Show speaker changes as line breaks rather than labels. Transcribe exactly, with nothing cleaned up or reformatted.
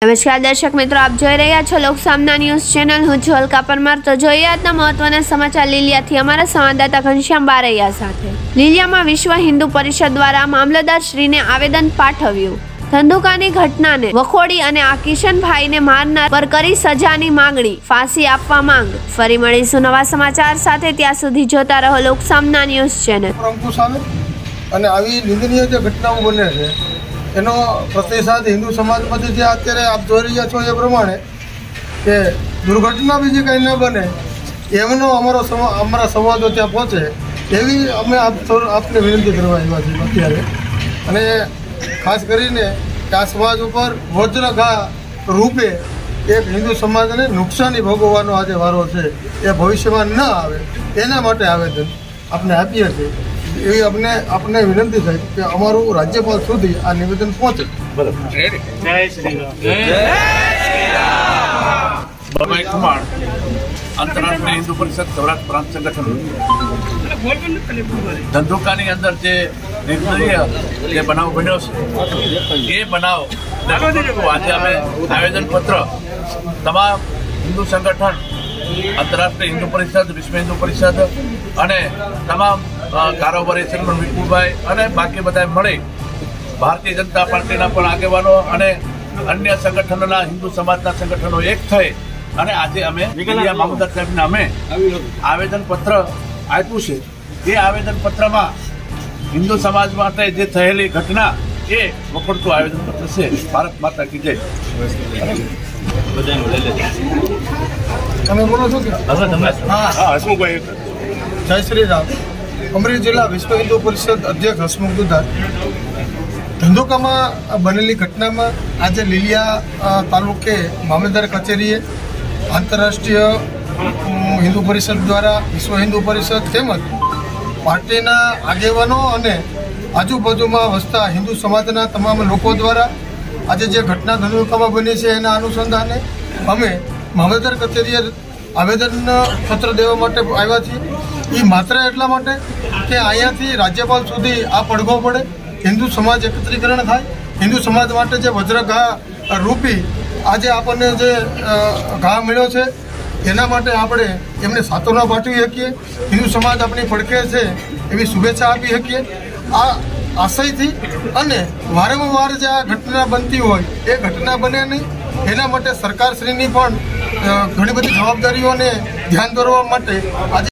નમસ્કાર દર્શક મિત્રો, આપ જોઈ રહ્યા છો લોકસામના ન્યૂઝ ચેનલ। હું છું અલકા પરમાર। તો જોઈએ આજના મહત્વના સમાચાર લીલિયાથી અમારા સંવાદદાતા ઘનશ્યામ બારૈયા સાથે। લીલિયામાં વિશ્વ હિન્દુ પરિષદ દ્વારા મામલતદાર શ્રીને આવેદન પાઠવ્યું। ધંધુકાની ઘટનાને વખોડી અને આ કિશનભાઈને મારનાર પર કરી સજાની માંગણી, ફાંસી આપવા માંગ। ફરી મળીશું નવા સમાચાર સાથે, ત્યાં સુધી જોતા રહો લોકસામના ન્યૂઝ ચેનલ।
અને આવી નિંદનીય જે ઘટનાઓ બને છે એનો પ્રતિસાદ હિન્દુ સમાજમાંથી જે અત્યારે આપ જોઈ રહ્યા છો એ પ્રમાણે કે દુર્ઘટના બીજી કંઈ ન બને એમનો અમારો અમારા સંવાદો ત્યાં પહોંચે એવી અમે આપ આપને વિનંતી કરવા આવ્યા છીએ અત્યારે। અને ખાસ કરીને કે આ સમાજ ઉપર વજ્રઘા રૂપે એક હિન્દુ સમાજને નુકસાની ભોગવવાનો આજે વારો છે, એ ભવિષ્યમાં ન આવે એના માટે આવેદન આપને આપીએ છીએ। એવી અમને આપને વિનંતી થાય કે અમારું રાજ્યપાલ સુધી આ નિવેદન પહોંચે।
આંતરરાષ્ટ્રીય હિન્દુ પરિષદ સૌરાષ્ટ્ર પ્રાંત સંગઠન ધંધુકાની અંદર જે નિર્દય જે બનાવ બન્યો છે એ બનાવ આજે અમે આવેદનપત્ર તમામ હિન્દુ સંગઠન, આંતરરાષ્ટ્રીય હિન્દુ પરિષદ, વિશ્વ હિન્દુ પરિષદ અને તમામ કારોબારી સંગઠન વિપુલભાઈ અને બાકી બધા મળી ભારતીય જનતા પાર્ટીના પણ આગેવાનો અને અન્ય સંગઠનોના હિન્દુ સમાજના સંગઠનો એક થઈ અને આજે અમે મામલતદાર સાહેબને અમે આવેદનપત્ર આપ્યું છે। એ આવેદનપત્રમાં હિન્દુ સમાજ માટે જે થયેલી ઘટના એ વખોડતું આવેદનપત્ર છે। ભારત માતા કી જય।
તમે બોલો છો કે
હા, હસમુખભાઈ।
જય શ્રી રામ। અમરેલી જિલ્લા વિશ્વ હિન્દુ પરિષદ અધ્યક્ષ હસમુખ દુધાર। ધંધુકામાં બનેલી ઘટનામાં આજે લીલિયા તાલુકે મામલતદાર કચેરીએ આંતરરાષ્ટ્રીય હિન્દુ પરિષદ દ્વારા વિશ્વ હિન્દુ પરિષદ તેમજ પાર્ટીના આગેવાનો અને આજુબાજુમાં વસતા હિન્દુ સમાજના તમામ લોકો દ્વારા આજે જે ઘટના ધંધુકામાં બની છે એના અનુસંધાને અમે મામલતદાર કચેરીએ આવેદન પત્ર દેવા માટે આવ્યા છીએ। એ માત્ર એટલા માટે કે અહીંયાથી રાજ્યપાલ સુધી આ પડઘો પડે, હિન્દુ સમાજ એકત્રીકરણ થાય, હિન્દુ સમાજ માટે જે વજ્રઘા રૂપી આજે આપણને જે ઘા મળ્યો છે એના માટે આપણે એમને સાંત્વના પાઠવી શકીએ, હિન્દુ સમાજ આપણી પડખે છે એવી શુભેચ્છા આપી શકીએ। આ આશયથી અને વારંવાર જે આ ઘટના બનતી હોય એ ઘટના બને નહીં એના માટે સરકારશ્રીની પણ ઘણી બધી જવાબદારીઓને ધ્યાન દોરવા માટે આજે